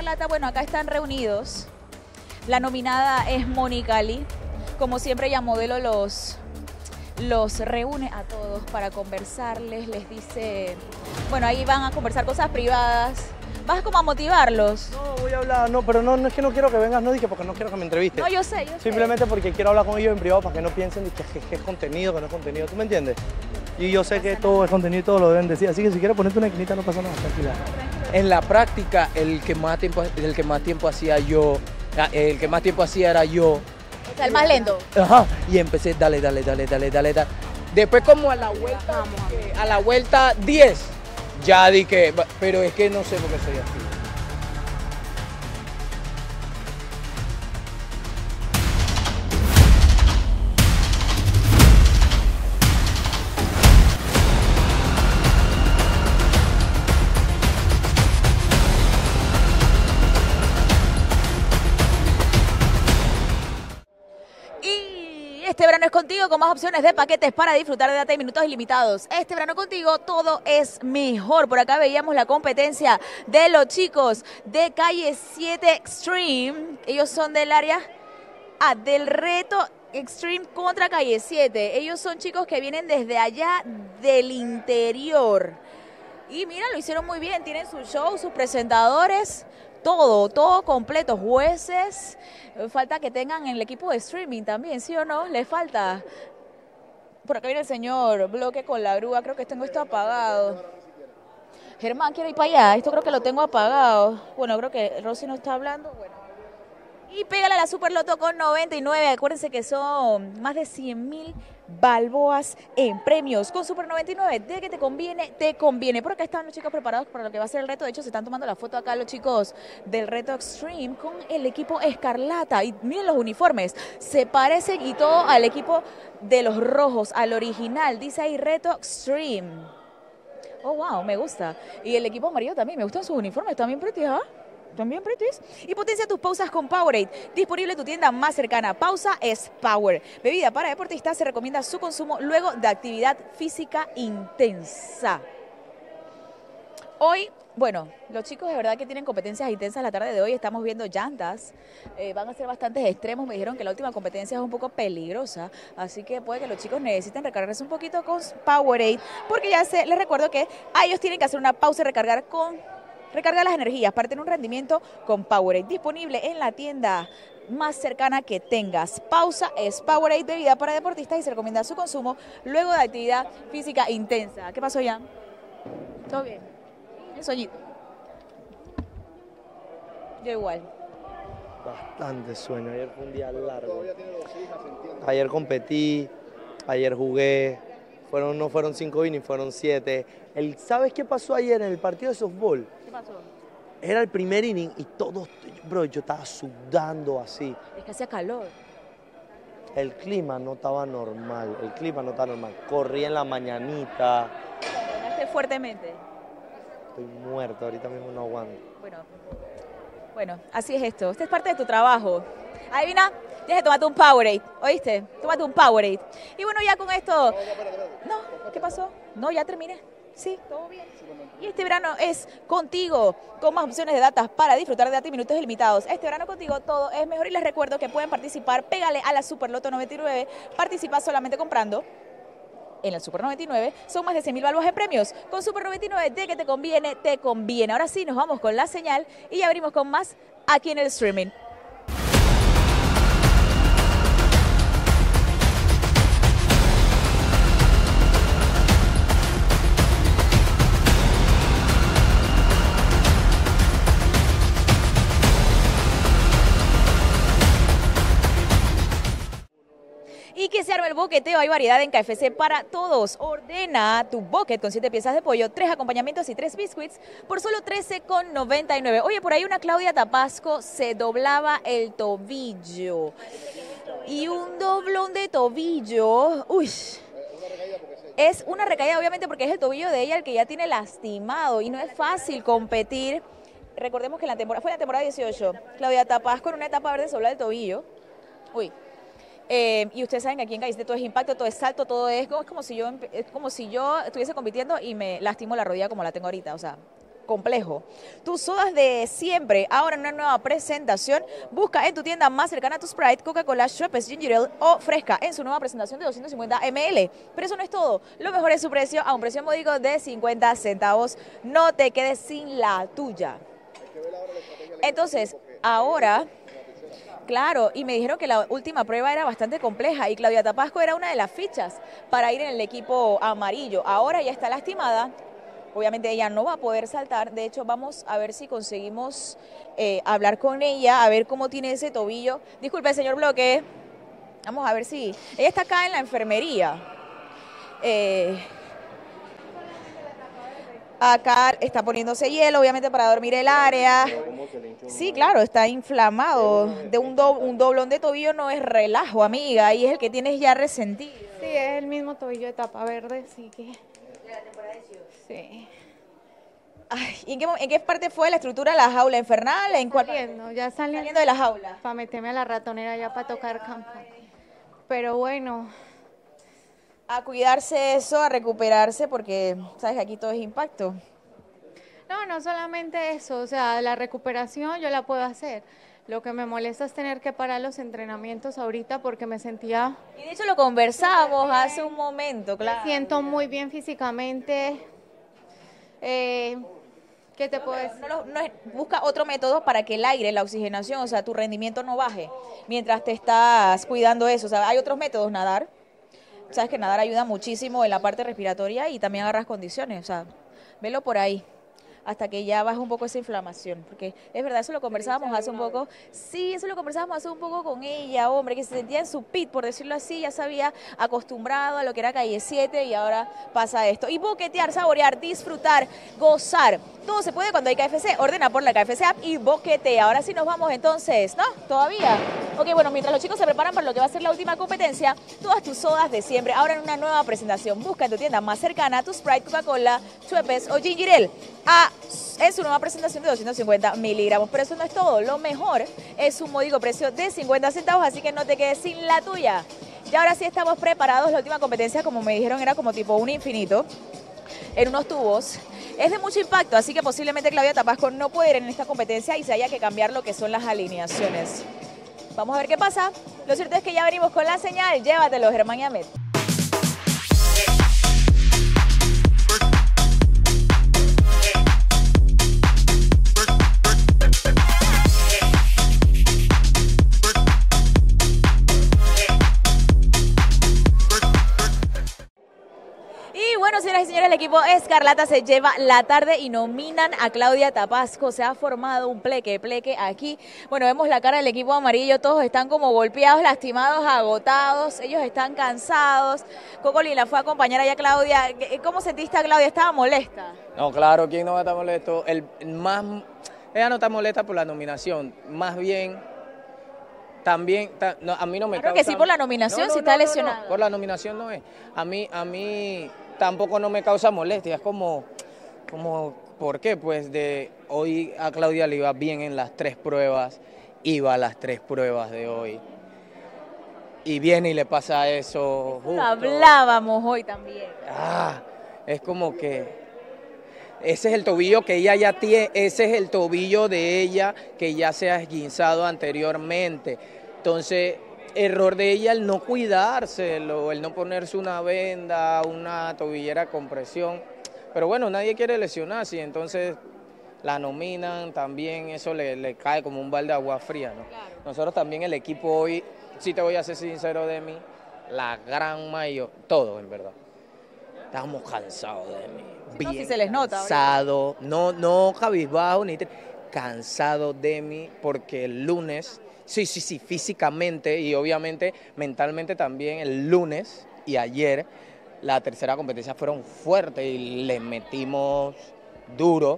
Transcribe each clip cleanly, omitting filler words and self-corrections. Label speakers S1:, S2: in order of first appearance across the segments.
S1: Escarlata, bueno, acá están reunidos. La nominada es Mónica Lee. Como siempre, ella modelo los reúne a todos para conversarles, les dice, bueno, ahí van a conversar cosas privadas. ¿Vas como a motivarlos?
S2: No, voy a hablar, no, pero no es que no quiero que vengas, no dije porque no quiero que me entrevistes.
S1: No, yo sé.
S2: Simplemente porque quiero hablar con ellos en privado para que no piensen que es contenido, que no es contenido, ¿tú me entiendes? Y yo sé que todo es contenido y todo lo deben decir, así que si quieres ponerte una esquinita no pasa nada, tranquila.
S3: En la práctica, el que más tiempo hacía era yo.
S1: O sea, el más lento.
S3: Ajá, y empecé, dale. Después como a la vuelta 10, ya di que, pero es que no sé por qué soy así.
S1: Este verano es contigo con más opciones de paquetes para disfrutar de data y minutos ilimitados. Este verano contigo todo es mejor. Por acá veíamos la competencia de los chicos de Calle 7 Extreme. Ellos son del área del reto Extreme contra Calle 7. Ellos son chicos que vienen desde allá del interior. Y mira, lo hicieron muy bien. Tienen su show, sus presentadores. Todo completo, jueces, falta que tengan el equipo de streaming también, ¿sí o no? Les falta. Por acá viene el señor Bloque con la grúa, creo que tengo esto apagado. Germán, quiero ir para allá, esto creo que lo tengo apagado. Bueno, creo que Rosy no está hablando, bueno. Y pégale a la Superloto con 99, acuérdense que son más de 100.000 balboas en premios. Con Super 99, de que te conviene. Por acá están los chicos preparados para lo que va a ser el reto. De hecho, se están tomando la foto acá los chicos del reto Extreme con el equipo Escarlata. Y miren los uniformes, se parecen y todo al equipo de los rojos, al original. Dice ahí reto Extreme. Oh, wow, me gusta. Y el equipo amarillo también, me gustan sus uniformes, también pretty, ¿ah? También pretties. Y potencia tus pausas con Powerade. Disponible en tu tienda más cercana. Pausa es Power. Bebida para deportistas, se recomienda su consumo luego de actividad física intensa. Hoy, bueno, los chicos de verdad que tienen competencias intensas la tarde de hoy. Estamos viendo llantas. Van a ser bastantes extremos. Me dijeron que la última competencia es un poco peligrosa. Así que puede que los chicos necesiten recargarse un poquito con Powerade. Porque ya les recuerdo que ellos tienen que hacer una pausa y recargar las energías para tener un rendimiento con Powerade. Disponible en la tienda más cercana que tengas. Pausa es Powerade, bebida para deportistas y se recomienda su consumo luego de actividad física intensa. ¿Qué pasó, Jan? ¿Todo bien? El sueñito. Yo igual.
S2: Bastante sueño, ayer fue un día largo. Ayer competí, ayer jugué. No fueron 5 innings, fueron 7. ¿Sabes qué pasó ayer en el partido de softball?
S1: ¿Qué pasó?
S2: Era el primer inning y todos, bro, yo estaba sudando así.
S1: Es que hacía calor.
S2: El clima no estaba normal, Corrí en la mañanita.
S1: ¿Ganaste fuertemente?
S2: Estoy muerto, ahorita mismo no aguanto.
S1: Bueno, así es esto. Este es parte de tu trabajo. Adivina, tienes que tomarte un Powerade, ¿oíste? Tómate un Powerade. Y bueno, ya con esto... No, ¿qué pasó? No, ya terminé. Sí, todo bien. Y este verano es contigo, con más opciones de datas para disfrutar de data y minutos ilimitados. Este verano contigo todo es mejor y les recuerdo que pueden participar. Pégale a la Superloto 99. Participa solamente comprando en el Super 99. Son más de 100.000 balboas en premios. Con Super 99, de que te conviene. Ahora sí, nos vamos con la señal y ya abrimos con más aquí en el streaming. Y que se arme el boqueteo, hay variedad en KFC para todos. Ordena tu bucket con 7 piezas de pollo, 3 acompañamientos y 3 biscuits por solo $13,99. Oye, por ahí una Claudia Tapasco se doblaba el tobillo. Y un doblón de tobillo, uy, es una recaída obviamente porque es el tobillo de ella el que ya tiene lastimado y no es fácil competir. Recordemos que fue la temporada 18, Claudia Tapasco en una etapa verde se dobla el tobillo. Uy. Y ustedes saben que aquí en Calle 7 todo es impacto, todo es salto, es como si yo estuviese compitiendo y me lastimo la rodilla como la tengo ahorita, o sea, complejo. Tus sodas de siempre, ahora en una nueva presentación. Busca en tu tienda más cercana a tu Sprite, Coca-Cola, Schweppes Ginger Ale o Fresca en su nueva presentación de 250 ml. Pero eso no es todo. Lo mejor es su precio, a un precio módico de 50 centavos. No te quedes sin la tuya. Entonces, ahora... Claro, y me dijeron que la última prueba era bastante compleja y Claudia Tapasco era una de las fichas para ir en el equipo amarillo. Ahora ya está lastimada, obviamente ella no va a poder saltar, de hecho vamos a ver si conseguimos hablar con ella, a ver cómo tiene ese tobillo. Disculpe, señor Bloque, vamos a ver si... Ella está acá en la enfermería. Acá está poniéndose hielo, obviamente para dormir el área. Sí, claro, está inflamado. De un doblón de tobillo no es relajo, amiga, y es el que tienes ya resentido.
S4: Sí, es el mismo tobillo de tapa verde, así que...
S1: ¿De la temporada de Ciudad?
S4: Sí.
S1: Ay, ¿y en qué parte fue la estructura de la jaula infernal? ¿En cuál?
S4: Ya
S1: Saliendo de la jaula.
S4: para meterme a la ratonera ya para tocar campo. Pero bueno,
S1: A cuidarse eso, a recuperarse, porque sabes que aquí todo es impacto.
S4: no solamente eso, o sea, la recuperación yo la puedo hacer. Lo que me molesta es tener que parar los entrenamientos ahorita porque me sentía...
S1: Y de hecho lo conversamos hace un momento, claro.
S4: Siento muy bien físicamente. ¿Qué te puedo decir?
S1: Busca otro método para que el aire, la oxigenación, o sea, tu rendimiento no baje mientras te estás cuidando eso. O sea, hay otros métodos, nadar. Sabes que nadar ayuda muchísimo en la parte respiratoria y también agarras condiciones. O sea, velo por ahí hasta que ya baje un poco esa inflamación, porque es verdad, eso lo conversábamos hace un poco, sí, eso lo conversábamos hace un poco con ella, hombre, que se sentía en su pit, por decirlo así, ya se había acostumbrado a lo que era Calle 7 y ahora pasa esto. Y boquetear, saborear, disfrutar, gozar, todo se puede cuando hay KFC, ordena por la KFC app y boquetea. Ahora sí nos vamos entonces, ¿no? ¿Todavía? Ok, bueno, mientras los chicos se preparan para lo que va a ser la última competencia, todas tus sodas de siempre, ahora en una nueva presentación. Busca en tu tienda más cercana tu Sprite, Coca-Cola, Schweppes o Ginger Ale. En su nueva presentación de 250 miligramos. Pero eso no es todo. Lo mejor es un módico precio de 50 centavos, así que no te quedes sin la tuya. Y ahora sí estamos preparados. La última competencia, como me dijeron, era como tipo un infinito en unos tubos. Es de mucho impacto, así que posiblemente Claudia Tapasco no puede ir en esta competencia y se haya que cambiar lo que son las alineaciones. Vamos a ver qué pasa. Lo cierto es que ya venimos con la señal. Llévatelo, Germán y Ahmed. Bueno, señoras y señores, el equipo Escarlata se lleva la tarde y nominan a Claudia Tapasco. Se ha formado un pleque aquí. Bueno, vemos la cara del equipo amarillo, todos están como golpeados, lastimados, agotados, ellos están cansados. Cocolín la fue a acompañar allá a Claudia. ¿Cómo sentiste a Claudia? ¿Estaba molesta?
S3: No, claro, ¿quién no va a estar molesto? Ella no está molesta por la nominación, más bien... También, a mí no me
S1: Creo
S3: causa...
S1: que sí por la nominación, si está lesionado.
S3: No, por la nominación no es. A mí tampoco no me causa molestia, es como, ¿por qué? Pues hoy a Claudia le iba bien en las 3 pruebas, iba a las 3 pruebas de hoy. Y viene y le pasa eso.
S1: Lo hablábamos hoy también.
S3: Es como que... Ese es el tobillo que ella ya tiene, ese es el tobillo de ella que ya se ha esguinzado anteriormente. Entonces, error de ella el no cuidárselo, el no ponerse una venda, una tobillera con presión. Pero bueno, nadie quiere lesionarse, entonces la nominan también, eso le cae como un balde de agua fría, ¿no? Claro. Nosotros también el equipo hoy, si te voy a ser sincero de mí, la gran mayoría, todos en verdad, estamos cansados de mí.
S1: No, si se les nota.
S3: Cansado, no cabizbajo, ni cansado de mí, porque el lunes, sí, físicamente y obviamente mentalmente también, el lunes y ayer, la tercera competencia fueron fuertes y le metimos duro.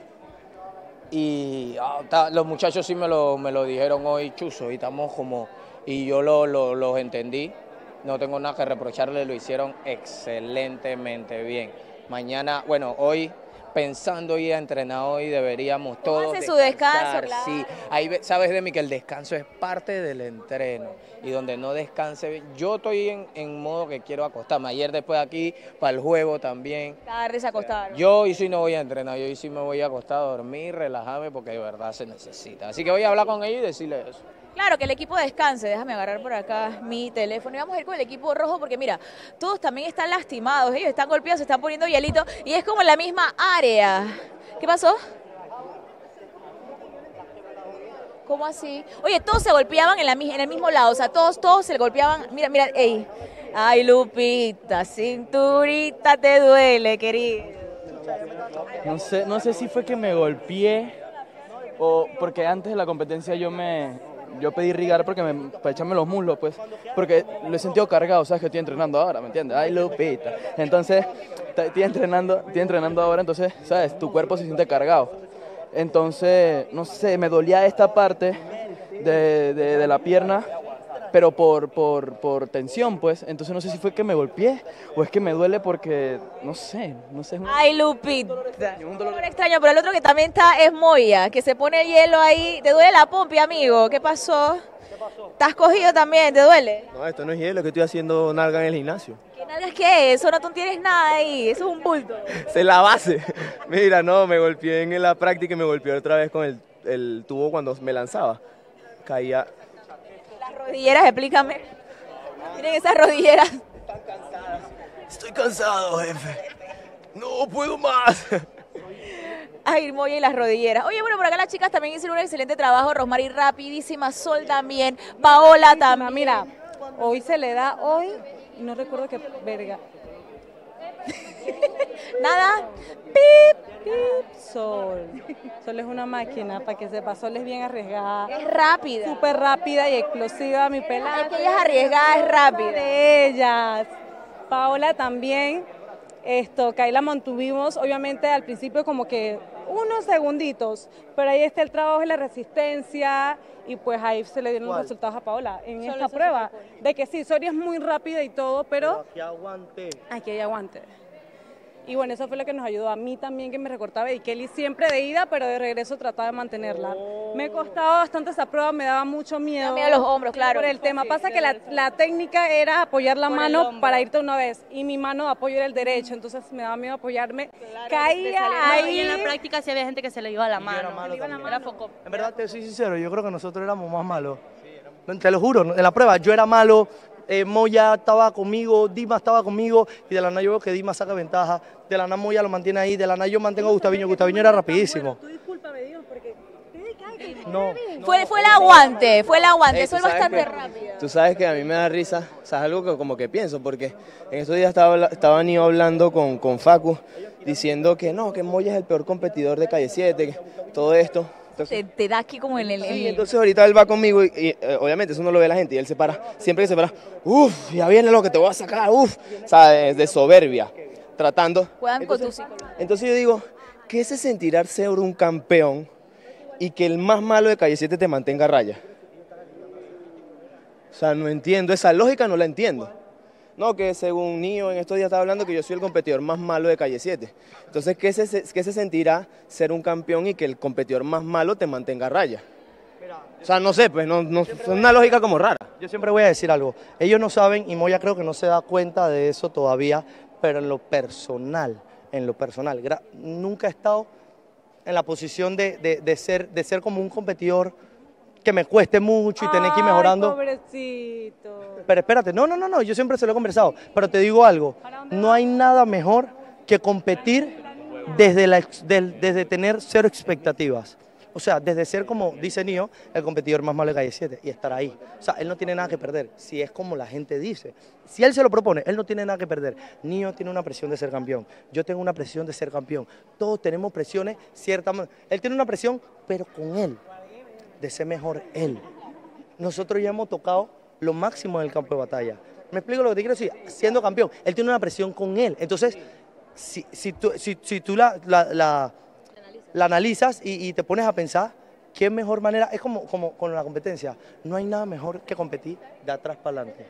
S3: Y los muchachos sí me lo dijeron hoy, chuzo, y estamos como, y yo los entendí, no tengo nada que reprocharle, lo hicieron excelentemente bien. Mañana, bueno, hoy pensando ir a entrenar hoy, deberíamos todos
S1: Tómase su descanso,
S3: descansar,
S1: claro.
S3: sí. Ahí sabes de mí que el descanso es parte del entreno y donde no descanse, yo estoy en modo que quiero acostarme. Ayer después aquí para el juego también.
S1: Tarde se acostaron.
S3: Yo hoy sí no voy a entrenar, yo hoy sí me voy a acostar a dormir, relajarme porque de verdad se necesita. Así que voy a hablar con ellos y decirles eso.
S1: Claro, que el equipo descanse. Déjame agarrar por acá mi teléfono y vamos a ir con el equipo rojo porque mira, todos también están lastimados, ellos están golpeados, se están poniendo hielito y es como en la misma área. ¿Qué pasó? ¿Cómo así? Oye, todos se golpeaban en el mismo lado, o sea, todos se golpeaban. Mira, mira, ey. Ay, Lupita, cinturita te duele, querido.
S5: No sé si fue que me golpeé o porque antes de la competencia yo pedí rigar para echarme los muslos, pues, porque lo he sentido cargado, sabes que estoy entrenando ahora, ¿me entiendes? Ay, Lupita. Entonces, estoy entrenando ahora, entonces, sabes, tu cuerpo se siente cargado. Entonces, no sé, me dolía esta parte de la pierna, pero por tensión, pues. Entonces no sé si fue que me golpeé o es que me duele porque, no sé.
S1: Ay, Lupita. Un dolor extraño, pero el otro que también está es Moya, que se pone el hielo ahí. ¿Te duele la pompi, amigo? ¿Qué pasó? ¿Estás cogido también? ¿Te duele?
S6: No, esto no es hielo, que estoy haciendo nalga en el gimnasio.
S1: ¿Qué nalgas qué es? Eso no tú tienes nada ahí, eso es un bulto.
S6: Esa es la base. Mira, no, me golpeé en la práctica y me golpeé otra vez con el tubo cuando me lanzaba. Caía.
S1: Las rodilleras, explícame. Miren esas rodilleras.
S6: Están cansadas. Estoy cansado, jefe. No puedo más.
S1: Ay, Moya y las rodilleras. Oye, bueno, por acá las chicas también hicieron un excelente trabajo. Rosmary rapidísima, Sol también, Paola también.
S7: Mira, hoy se le da, no recuerdo qué verga.
S1: Nada. Pip,
S7: Pip, Sol. Sol es una máquina, para que sepa. Sol es bien arriesgada.
S1: es rápida.
S7: Súper rápida y explosiva, mi pelada.
S1: Es que ella es arriesgada, es rápida.
S7: De ellas. Paola también. Que ahí la mantuvimos, obviamente al principio como que unos segunditos, pero ahí está el trabajo y la resistencia y pues ahí se le dieron los resultados a Paola en esta prueba. De que sí, Soria es muy rápida y todo, pero
S2: Aquí aguante.
S7: aquí hay aguante. Y bueno, eso fue lo que nos ayudó a mí también, que me recortaba, y Kelly siempre de ida, pero de regreso trataba de mantenerla. Me costaba bastante esa prueba, me daba mucho miedo.
S1: Me da miedo los hombros, claro.
S7: Por el tema. Pasa que la técnica era apoyar la mano para irte una vez, y mi mano de apoyo era el derecho, entonces me daba miedo apoyarme. Caía ahí.
S8: Y en la práctica sí había gente que se le iba la
S2: Yo era
S8: mano.
S2: malo también.
S8: Era foco.
S2: En verdad, te soy sincero, yo creo que nosotros éramos más malos. Te lo juro, en la prueba yo era malo, Moya estaba conmigo, Dima estaba conmigo, y de la nada yo veo que Dima saca ventaja, de la nada Moya lo mantiene ahí, de la nada yo mantengo a Gustaviño era rapidísimo.
S7: Tú discúlpame, Dios, porque...
S2: No,
S1: Fue el aguante,
S6: Ey,
S1: Sol
S6: tú sabes
S1: bastante
S6: que-
S1: rápida.
S6: Tú sabes que a mí me da risa, o sea, es algo que como que pienso, porque en estos días estaba Nio hablando con Facu, diciendo que no, que Moya es el peor competidor de Calle 7, que todo esto. Entonces,
S1: Te da aquí como en el...
S6: sí, entonces ahorita él va conmigo y, obviamente eso no lo ve la gente y él se para, siempre que se para, uff, ya viene lo que te voy a sacar, uff, o sea, de soberbia, tratando.
S1: Juegan con tu psicólogo.
S6: Entonces yo digo, ¿qué se sentirá ser un campeón y que el más malo de Calle 7 te mantenga a raya? O sea, no entiendo, esa lógica no la entiendo. No, que según Nio en estos días estaba hablando que yo soy el competidor más malo de Calle 7. Entonces, ¿qué se sentirá ser un campeón y que el competidor más malo te mantenga a raya? O sea, no sé, pues no, es una lógica como rara.
S2: yo siempre voy a decir algo, ellos no saben, y Moya creo que no se da cuenta de eso todavía, pero en lo personal, nunca he estado en la posición de ser como un competidor que me cueste mucho y tener que ir mejorando.
S7: Pobrecito.
S2: Pero espérate, no, yo siempre se lo he conversado, pero te digo algo, no hay nada mejor que competir desde tener cero expectativas. O sea, desde ser, como dice Nio, el competidor más malo de Calle 7 y estar ahí. O sea, él no tiene nada que perder, si es como la gente dice. Si él se lo propone, él no tiene nada que perder. Nio tiene una presión de ser campeón, yo tengo una presión de ser campeón. Todos tenemos presiones ciertamente. Él tiene una presión, pero con él, de ser mejor él. Nosotros ya hemos tocado lo máximo en el campo de batalla. ¿Me explico lo que te quiero decir? Siendo campeón, él tiene una presión con él. Entonces, si tú la analizas y te pones a pensar, ¿qué mejor manera? Es como con la competencia. No hay nada mejor que competir de atrás para adelante.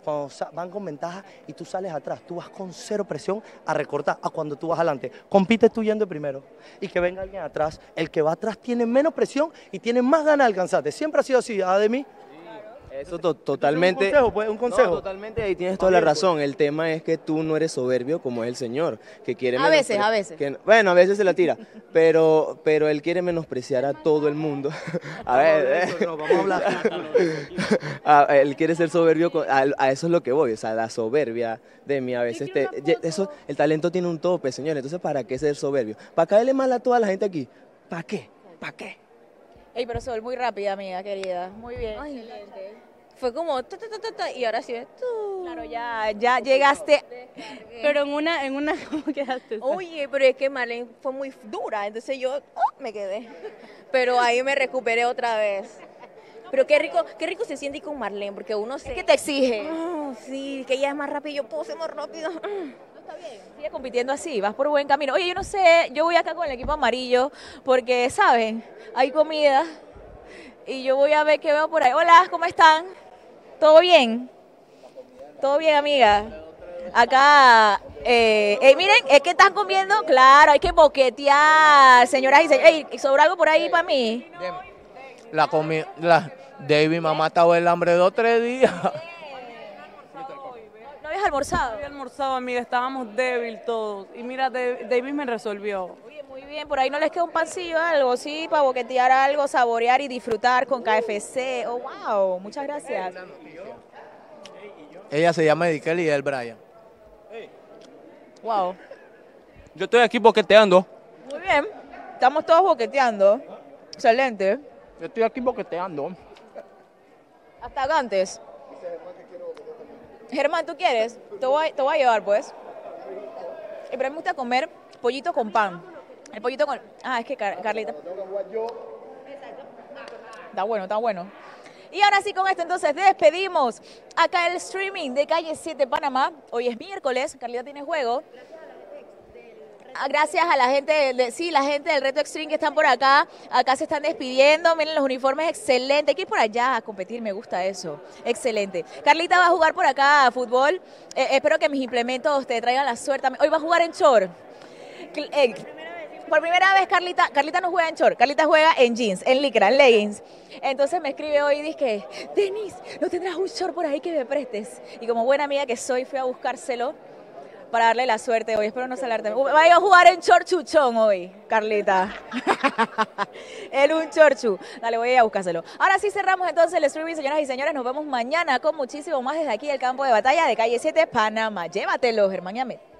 S2: cuando van con ventaja y tú sales atrás, tú vas con cero presión a recortar a cuando tú vas adelante. Compites tú yendo primero y que venga alguien atrás. El que va atrás tiene menos presión y tiene más ganas de alcanzarte. Siempre ha sido así, Ademi.
S6: Eso totalmente.
S2: Un consejo, pues, un consejo.
S6: No, totalmente, ahí tienes toda la razón. El tema es que tú no eres soberbio como es el señor, que quiere
S1: A veces.
S6: bueno, a veces se la tira, pero él quiere menospreciar a todo el mundo. A ver,
S2: No, vamos a hablar.
S6: él quiere ser soberbio, a eso es lo que voy, o sea, la soberbia de mí a veces, el talento tiene un tope, señor, entonces ¿para qué ser soberbio? ¿Para caerle mal a toda la gente aquí? ¿Para qué? ¿Para qué?
S1: Ey, pero Sol, muy rápida, amiga querida. Muy bien.
S9: Ay,
S1: Excelente.
S9: fue como y ahora sí ves tú.
S1: Claro, ya llegaste.
S8: Pero en una, ¿cómo quedaste?
S9: Oye, pero es que Marlene fue muy dura, entonces yo me quedé. Pero ahí me recuperé otra vez. Pero qué rico se siente ir con Marlene, porque uno se...
S1: Es que te exige.
S9: sí, que ella es más rápido, yo puedo ser más rápido.
S1: Sigue compitiendo así, vas por buen camino. Oye, yo no sé, yo voy acá con el equipo amarillo porque, ¿saben? Hay comida y yo voy a ver qué veo por ahí. Hola, ¿cómo están? ¿Todo bien? ¿Todo bien, amiga? Acá, miren, es que están comiendo, claro, hay que boquetear, señoras y señores. Ey, ¿sobra algo por ahí para mí?
S3: David, mamá estaba el hambre 2 o 3 días.
S1: ¿No habías almorzado?
S7: Había almorzado, amiga, estábamos débiles todos. Y mira, David me resolvió.
S1: Oye, muy bien, por ahí no les queda un pancillo, algo, sí, para boquetear algo, saborear y disfrutar con KFC. Oh, wow, muchas gracias.
S3: Ella se llama Edikeli y él Brian.
S1: Wow,
S5: Yo estoy aquí boqueteando.
S1: muy bien, estamos todos boqueteando. Excelente.
S5: Yo estoy aquí boqueteando.
S1: Hasta antes. Germán, ¿tú quieres? Te voy a llevar, pues. Pero a mí me gusta comer pollito con pan. El pollito con... Ah, es que Carlita... Está bueno, está bueno. Y ahora sí, con esto entonces despedimos acá el streaming de Calle 7 Panamá. Hoy es miércoles, Carlita tiene juego. Gracias a la gente, la gente del Reto Extreme que están por acá. Acá se están despidiendo. Miren los uniformes, excelente. Hay que ir por allá a competir, me gusta eso. Excelente. Carlita va a jugar por acá a fútbol. Espero que mis implementos te traigan la suerte. Hoy va a jugar en short. Por primera vez Carlita no juega en short, Carlita juega en jeans, en licra, en leggings. Entonces me escribe hoy y dice, Denis, ¿no tendrás un short por ahí que me prestes? Y como buena amiga que soy, fui a buscárselo para darle la suerte hoy. Espero no salarte. Va a jugar en short chuchón hoy, Carlita. En un chorchu. Dale, voy a ir a buscárselo. Ahora sí cerramos entonces el streaming, señoras y señores. Nos vemos mañana con muchísimo más desde aquí del campo de batalla de Calle 7 Panamá. Llévatelo, Germán Yamet.